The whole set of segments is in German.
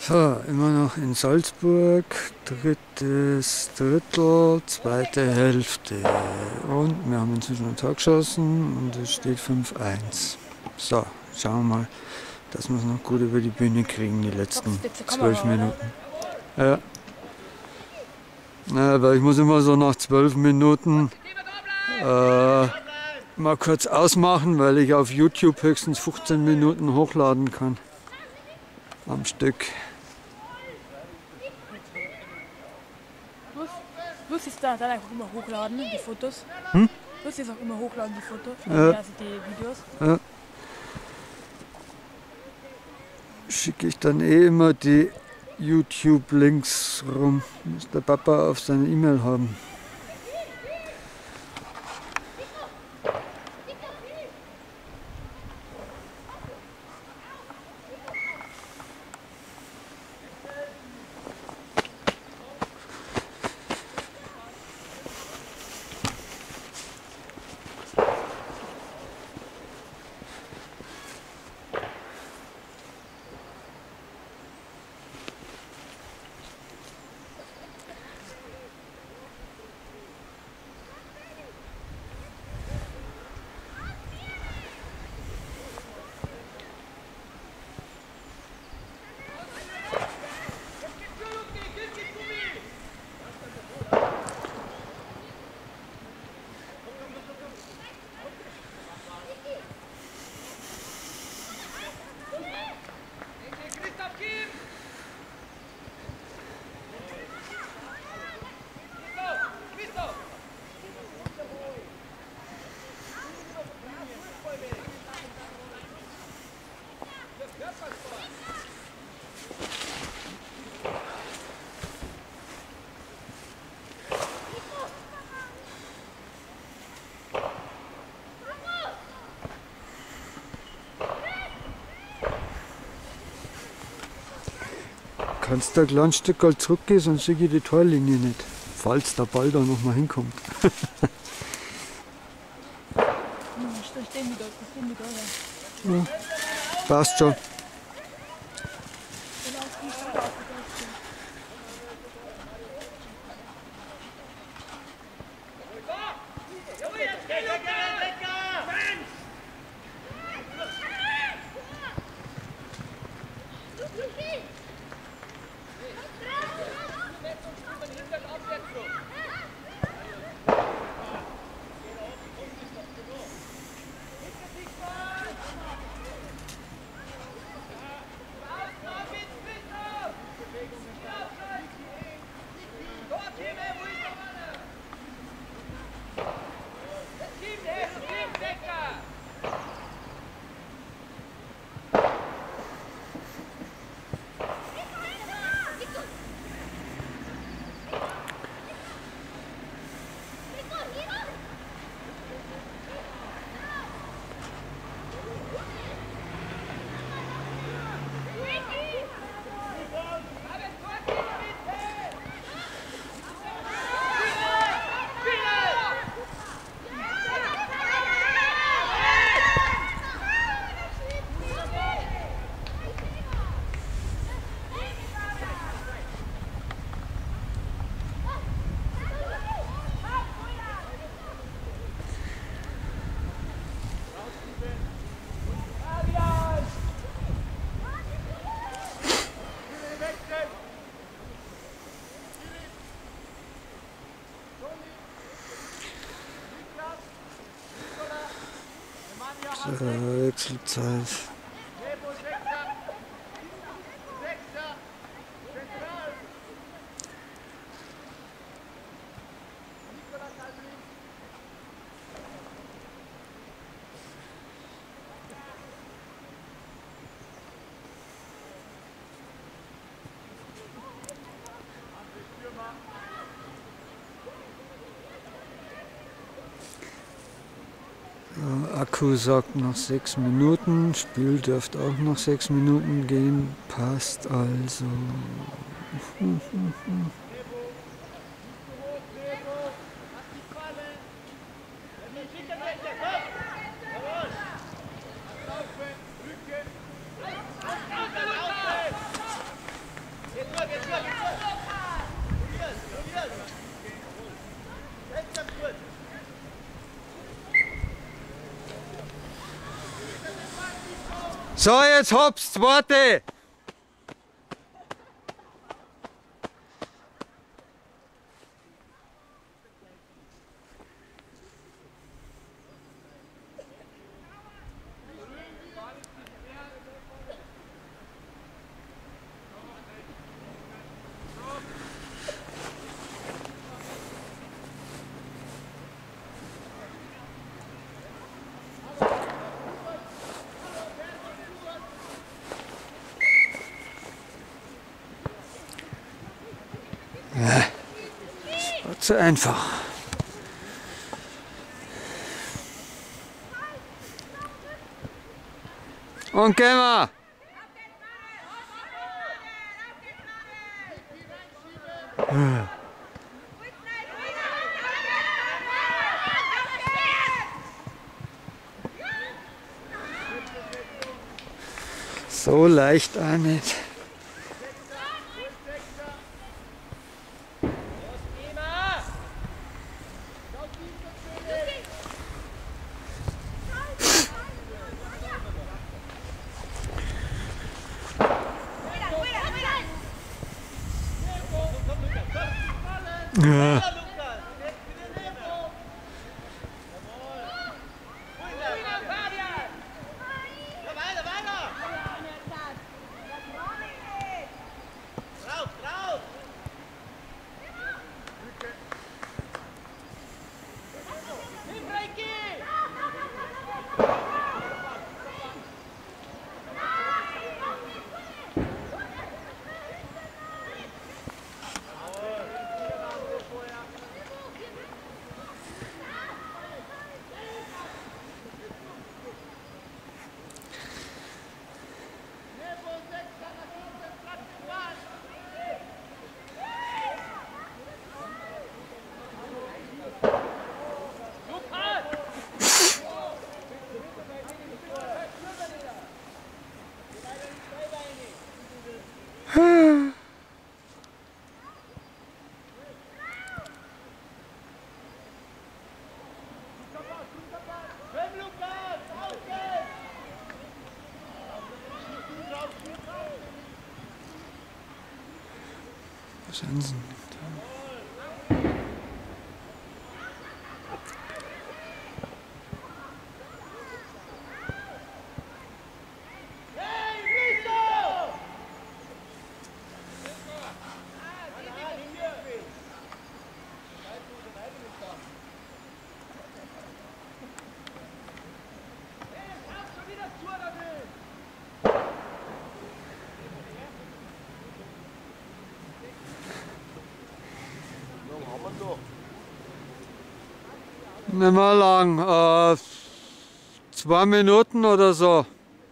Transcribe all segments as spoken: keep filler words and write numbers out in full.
So, immer noch in Salzburg, drittes Drittel, zweite Hälfte. Und wir haben inzwischen ein Tor geschossen und es steht fünf eins. So, schauen wir mal, dass wir es noch gut über die Bühne kriegen, die letzten zwölf Minuten. Ja. Ja, aber ich muss immer so nach zwölf Minuten äh, mal kurz ausmachen, weil ich auf YouTube höchstens fünfzehn Minuten hochladen kann. Am Stück. Muss ich da dann einfach immer hochladen, die Fotos? Hm? Muss ich auch immer hochladen, die Fotos? Ja. Also die Videos? Ja. Schicke ich dann eh immer die YouTube-Links rum. Muss der Papa auf seine E-Mail haben. Kannst du ein kleines Stück zurückgehen, sonst sehe ich die Torlinie nicht. Falls der Ball da nochmal hinkommt. Da stehen die da, da stehen die da. Ja, passt schon. Äh, Wechselzeit. Akku sagt noch sechs Minuten, Spiel dürfte auch noch sechs Minuten gehen, passt also. So, jetzt hops, zweite! Ja, das war zu einfach. Und gehen wir! Ja. So leicht auch nicht. Ja. Chancen. Nicht mehr lang, äh, zwei Minuten oder so.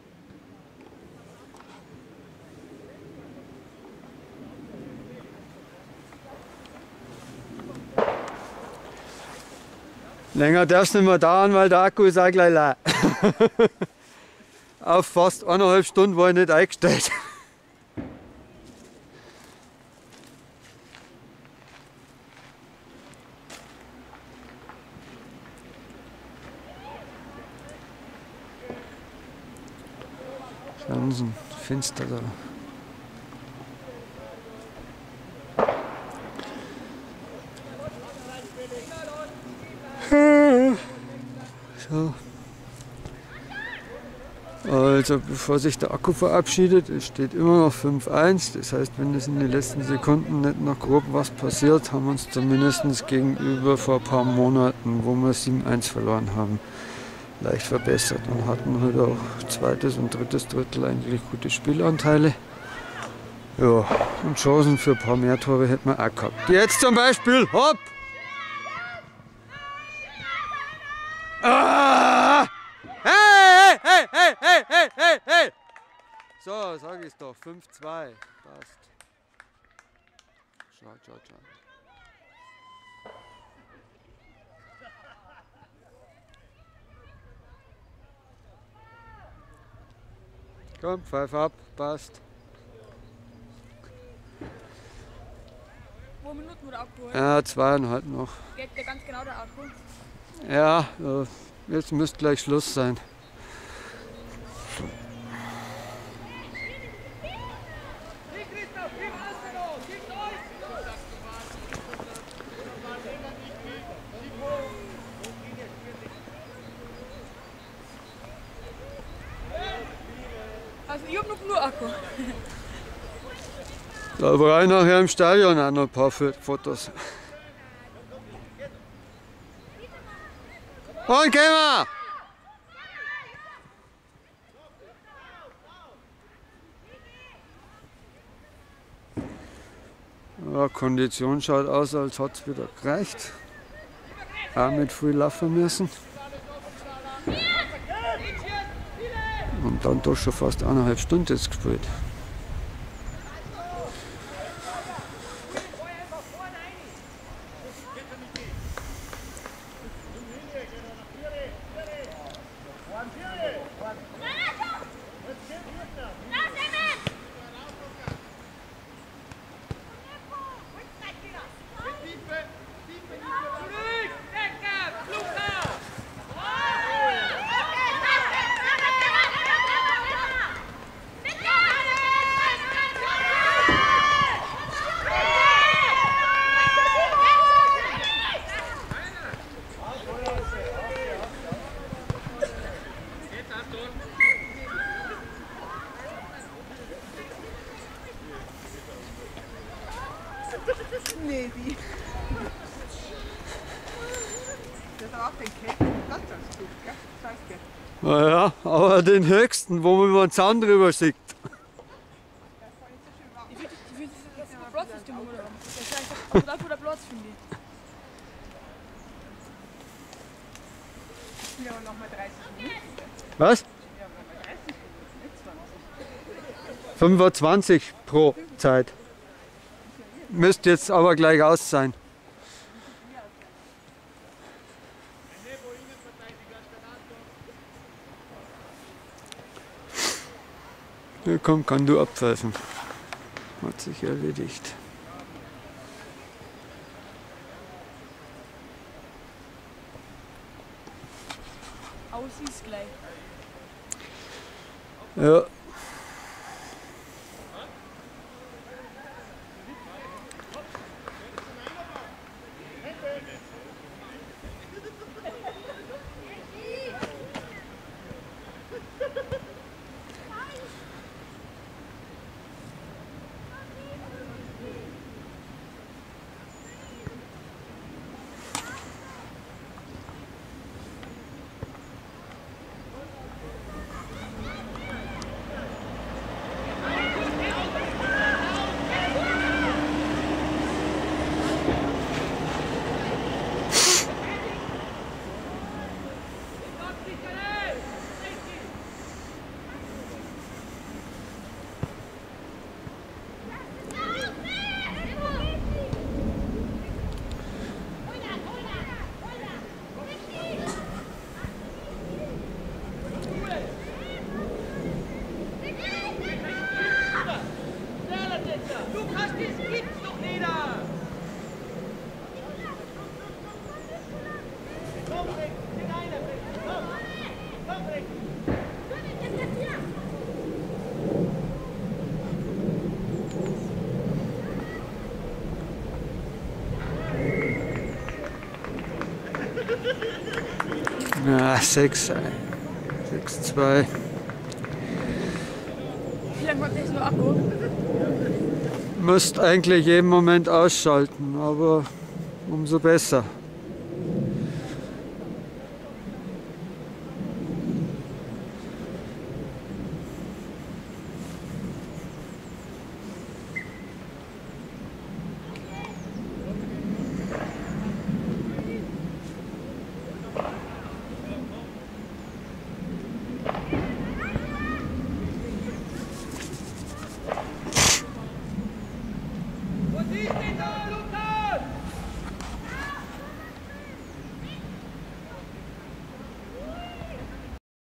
Länger darf es nicht mehr dauern, weil der Akku ist auch gleich leer. Auf fast eineinhalb Stunden war ich nicht eingestellt. Chancen, finster da. So. Also bevor sich der Akku verabschiedet, es steht immer noch fünf eins. Das heißt, wenn es in den letzten Sekunden nicht noch grob was passiert, haben wir uns zumindest gegenüber vor ein paar Monaten, wo wir sieben eins verloren haben, leicht verbessert und hatten halt auch zweites und drittes Drittel eigentlich gute Spielanteile. Ja, und Chancen für ein paar mehr Tore hätten wir auch gehabt. Jetzt zum Beispiel, hopp! Ah! Hey, hey, hey, hey, hey, hey, hey! So, sag ich's doch, fünf zwei, passt. Schau, schau, schau. Komm, pfeif ab, passt. Zwei Minuten wurde abgeholt. Ja, zweieinhalb noch. Geht der ganz genau der Akku? Ja, jetzt müsste gleich Schluss sein. Also ich hab noch nur Akku. Da brauche ich nachher im Stadion auch noch ein paar Fotos. Und gehen wir! Ja, Kondition schaut aus, als hat es wieder gereicht. Auch mit viel laufen müssen. Und dann doch schon fast eineinhalb Stunden jetzt gespielt. Nee, die. Das hat auch den Kälte Platz als Zug, gell? Das heißt, gell? Naja, aber den höchsten, wo man über den Zaun drüber sieht. Ich finde, ich find, das ist ein Platzsystem, oder? Das ist einfach total guter Platz, finde ich. Ich will aber noch mal dreißig Minuten. Was? Ja, noch mal dreißig Minuten, nicht zwanzig. fünfundzwanzig pro Zeit. Müsste jetzt aber gleich aus sein. Ja, komm, kann du abpfeifen. Hat sich erledigt. Aus ist gleich. Ja. Ja, sechs, sechs, zwei. Wie lange hat das noch Akku? Müsst eigentlich jeden Moment ausschalten, aber umso besser.